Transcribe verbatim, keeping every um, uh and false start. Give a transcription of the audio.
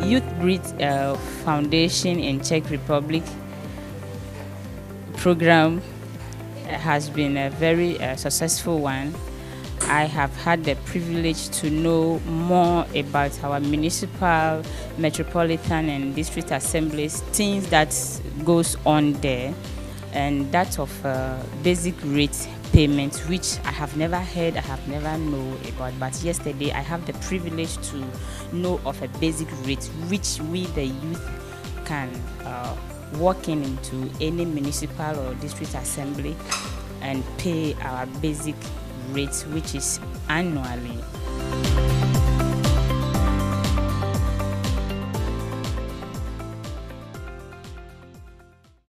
Youth Grid uh, Foundation in Czech Republic program has been a very uh, successful one. I have had the privilege to know more about our municipal, metropolitan, and district assemblies, things that goes on there, and that of uh, basic rate payment, which I have never heard, I have never known about. But yesterday, I have the privilege to know of a basic rate, which we, the youth, can uh, walk in into any municipal or district assembly and pay our basic rates, which is annually.